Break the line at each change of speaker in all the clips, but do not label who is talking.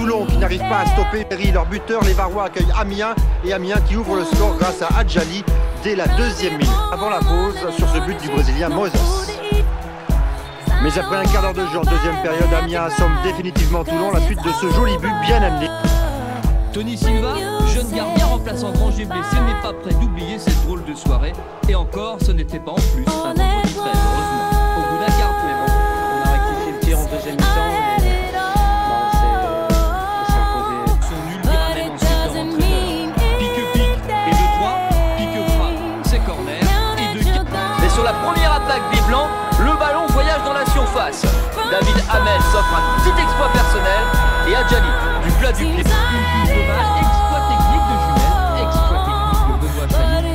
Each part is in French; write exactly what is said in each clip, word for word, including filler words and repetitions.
Toulon qui n'arrive pas à stopper Perry, leur buteur. Les Varois accueillent Amiens et Amiens qui ouvre le score grâce à Adjali dès la deuxième minute. Avant la pause, sur ce but du Brésilien Moses. Mais après un quart d'heure de jeu en deuxième période, Amiens assomme définitivement Toulon. La suite de ce joli but bien amené.
Tony Silva, jeune gardien remplaçant Granger blessé, n'est pas prêt d'oublier cette drôle de soirée. Et encore, ce n'était pas en plus un vendredi treize, heureusement. Au bout d'un quart, mais bon, on a rectifié le tir en deuxième mi-temps. Et... bon, c'est imposé. Son nul dira même ensuite leur entraîneur. Pique-pique et de trois, pique-frappe. C'est corner et de... Mais sur la première attaque des Blancs, le ballon voyage dans la surface. David Hamel s'offre un petit exploit personnel et Adjali du plat du pied. Une touche de balle, exploit technique de Jumel, exploit technique de Benoît Chailly.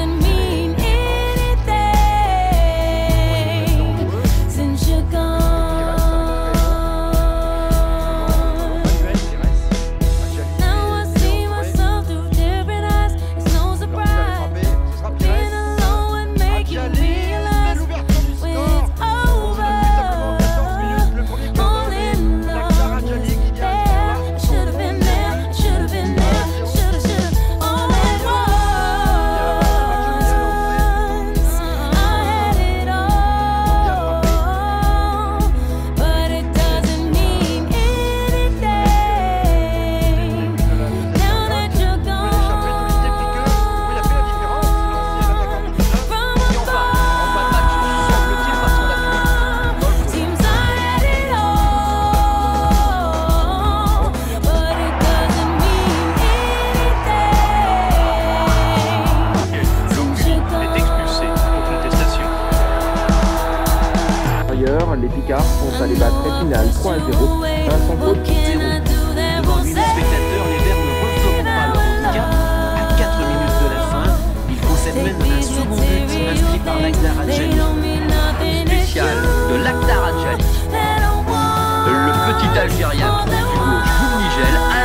Les Picards sont allés battre Épinal trois à zéro, un sans faute.
Devant huit mille spectateurs, les Verts ne referont pas leur handicap. À quatre minutes de la fin, ils concèdent même un second but inscrit par Lakhdar Adjali. Spécial de Lakhdar Adjali. Le petit Algérien trouve du gauche Boumnigel.